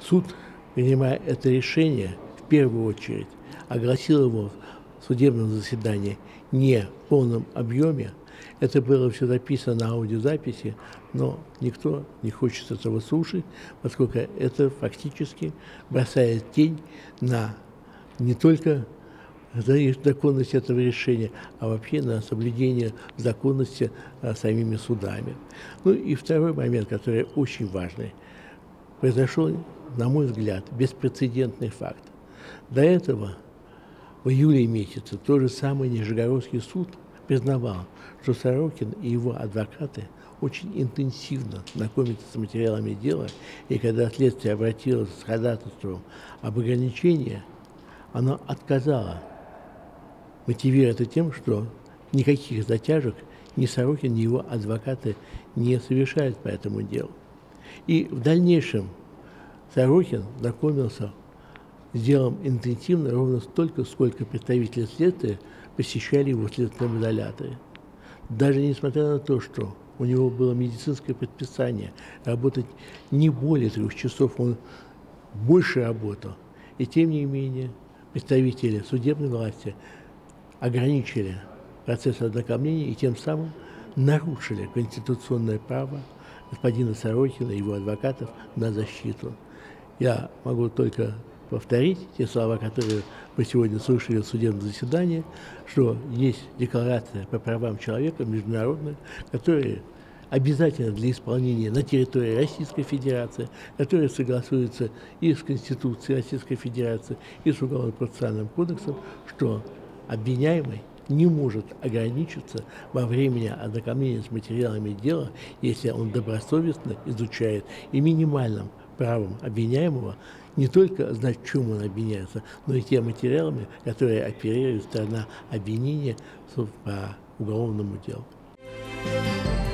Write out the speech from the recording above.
суд, принимая это решение, в первую очередь огласил его в судебном заседании не в полном объеме. Это было все записано на аудиозаписи, но никто не хочет этого слушать, поскольку это фактически бросает тень на не только законность этого решения, а вообще на соблюдение законности самими судами. Ну и второй момент, который очень важный. Произошел, на мой взгляд, беспрецедентный факт. До этого в июле месяце тот же самый Нижегородский суд признавал, что Сорокин и его адвокаты очень интенсивно знакомятся с материалами дела, и когда следствие обратилось с ходатайством об ограничении, оно отказало, мотивируя это тем, что никаких затяжек ни Сорокин, ни его адвокаты не совершают по этому делу. И в дальнейшем Сорокин знакомился с делом интенсивно ровно столько, сколько представители следствия посещали его в следственном изоляторе. Даже несмотря на то, что у него было медицинское предписание работать не более 3 часов, он больше работал. И тем не менее представители судебной власти ограничили процесс ознакомления и тем самым нарушили конституционное право господина Сорокина и его адвокатов на защиту. Я могу только повторить те слова, которые мы сегодня слышали в судебном заседании, что есть декларация по правам человека международная, которая обязательно для исполнения на территории Российской Федерации, которая согласуется и с Конституцией Российской Федерации, и с Уголовно-процессуальным кодексом, что обвиняемый не может ограничиться во времени ознакомления с материалами дела, если он добросовестно изучает и минимальным правом обвиняемого не только знать, в чем он обвиняется, но и теми материалами, которые оперирует сторона обвинения по уголовному делу.